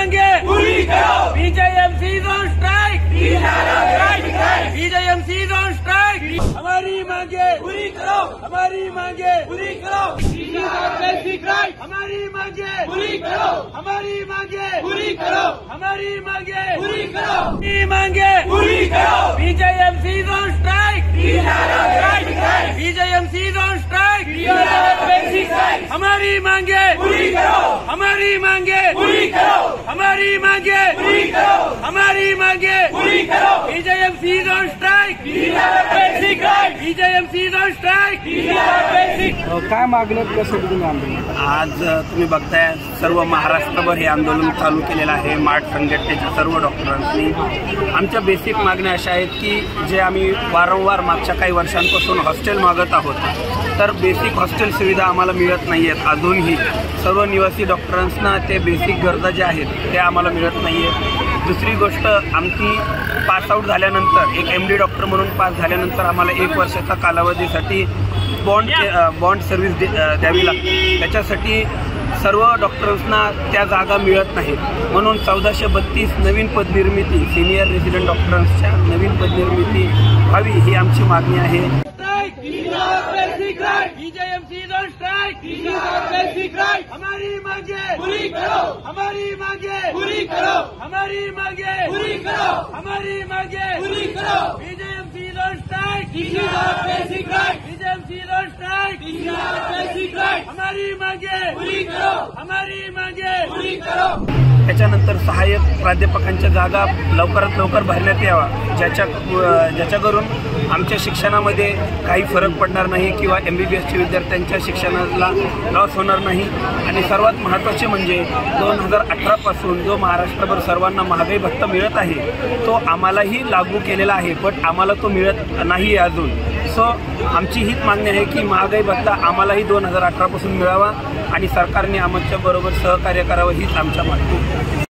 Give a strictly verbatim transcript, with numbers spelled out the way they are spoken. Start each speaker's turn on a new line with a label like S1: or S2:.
S1: मांगे पूरी करो। BJMC on strike. BJMC on strike. हमारी मांगे पूरी करो। हमारी मांगे पूरी करो। बेसिक राइट हमारी मांगे पूरी करो। हमारी मांगे पूरी करो। हमारी मांगे पूरी करो। मांगे पूरी करो। BJMC on strike. BJMC on strike. Basic right हमारी मांगे पूरी करो। हमारी मांगे पूरी करो। हमारी मांगे पूरी करो। हमारी मांगे पूरी करो। BJMC on strike. Basic right BJMC on strike. Basic
S2: काय मागण्या कशासाठी तुम्ही आंदोलन?
S3: आज तुम्ही बघताय सर्व महाराष्ट्रभर हे आंदोलन चालू केलेलं आहे। मार्ट संघटनेच्या सर्व डॉक्टरांनी आमच्या बेसिक मागण्या अशा आहेत की जे आम्ही वारंवार मागच्या काही वर्षांपासून हॉस्टेल मागत आहोत, तर बेसिक हॉस्टेल सुविधा आम्हाला मिळत नाही आहेत अजूनही। सर्व निवासी डॉक्टरांना ते बेसिक गरजा ज्या आहेत ते आम्हाला मिळत नाही आहेत। दुसरी गोष्ट, आमची पासआउट झाल्यानंतर एक एम डी डॉक्टर म्हणून पास झाल्यानंतर आम्हाला एक वर्षाचा कालावधीसाठी बॉन्ड बॉन्ड सर्व्हिस द्यावी लागते। त्याच्यासाठी सर्व डॉक्टर्सना त्या जागा मिळत नाहीत, म्हणून चौदाशे बत्तीस नवीन पदनिर्मिती सिनियर रेसिडेंट डॉक्टरांच्या नवीन पदनिर्मिती व्हावी ही आमची मागणी आहे।
S1: BJMC on strike. Basic right हमारी मांगे पूरी करो। हमारी मांगे पूरी करो। हमारी मांगे पूरी करो। हमारी मांगे पूरी करो। BJMC on strike. Basic right BJMC on strike. Basic right हमारी मांगे पूरी करो। हमारी मांगे पूरी करो।
S3: त्याच्यानंतर सहाय्यक प्राध्यापकांच्या जागा लवकरात लवकर भरण्यात यावा, ज्याच्या ज्याच्याकरून आमच्या शिक्षणामध्ये काही फरक पडणार नाही किंवा एम बी बी एसच्या विद्यार्थ्यांच्या शिक्षणाला लॉस होणार नाही। आणि सर्वात महत्त्वाचे म्हणजे दोन हजार अठरापासून जो महाराष्ट्रभर सर्वांना महागाई भत्ता मिळत आहे तो आम्हालाही लागू केलेला आहे, पण आम्हाला तो मिळत नाही अजून। सो आमची हीच मागणी आहे की महागाई भत्ता आम्हालाही दोन हजार अठरापासून मिळावा आणि सरकारने आमच्याबरोबर सहकार्य करावं हीच आमच्या मागणी।